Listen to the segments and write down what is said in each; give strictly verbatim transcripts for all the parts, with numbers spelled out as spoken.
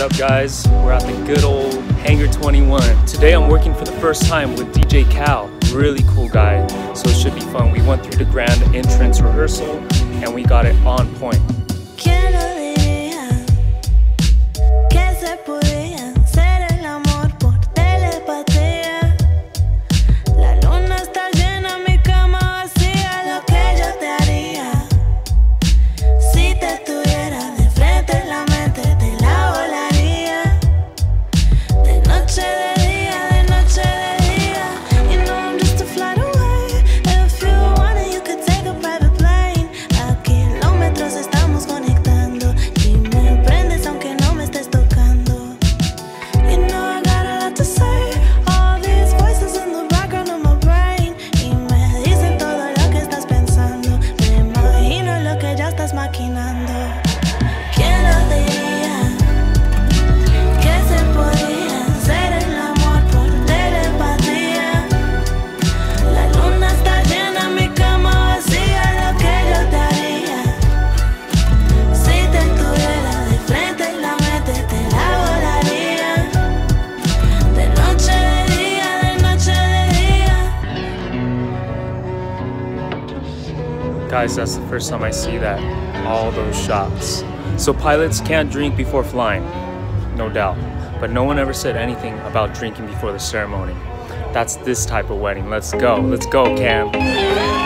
up, guys? We're at the good old Hangar twenty-one. Today I'm working for the first time with D J Cal. Really cool guy, so it should be fun. We went through the grand entrance rehearsal and we got it on point. Guys, that's the first time I see that, all those shots. So pilots can't drink before flying, no doubt. But no one ever said anything about drinking before the ceremony. That's this type of wedding. Let's go, let's go, Cam.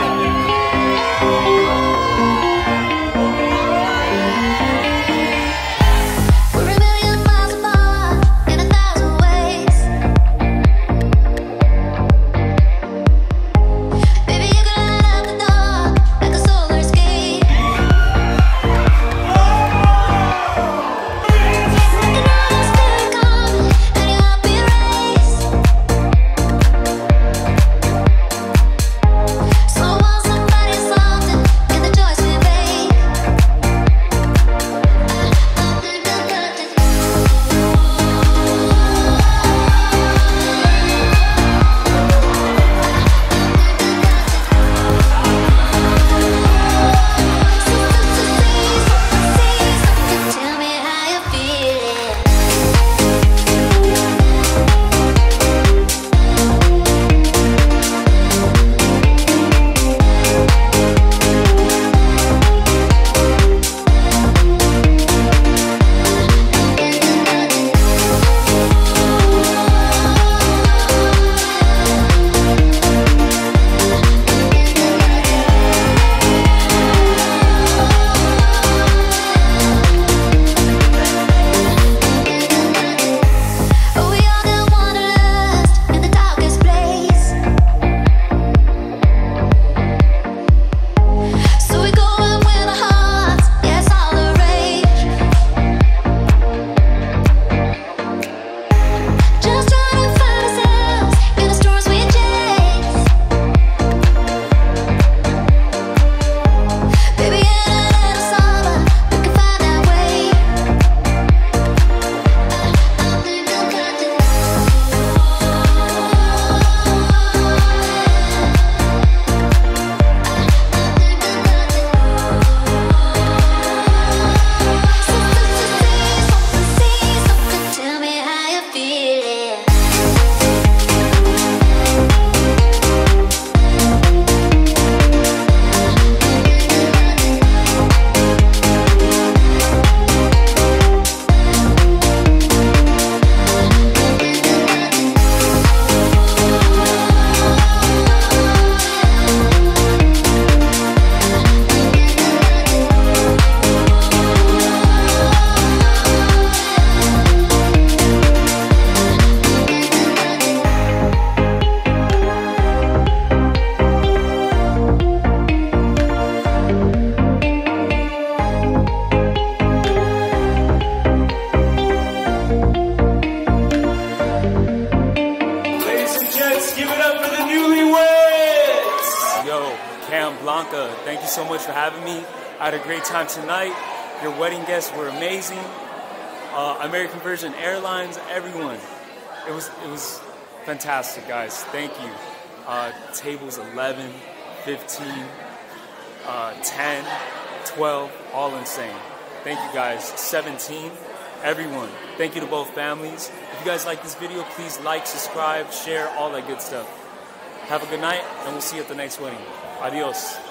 Thank you so much for having me. I had a great time tonight. Your wedding guests were amazing. Uh, American Virgin Airlines, everyone. It was it was fantastic, guys. Thank you. Uh, tables eleven, fifteen, uh, ten, twelve, all insane. Thank you, guys. seventeen. everyone. Thank you to both families. If you guys like this video, please like, subscribe, share, all that good stuff. Have a good night, and we'll see you at the next wedding. Adios.